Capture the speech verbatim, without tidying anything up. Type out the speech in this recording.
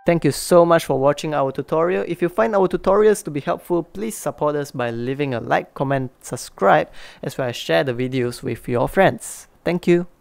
Thank you so much for watching our tutorial. If you find our tutorials to be helpful, please support us by leaving a like, comment, subscribe, as well as share the videos with your friends. Thank you.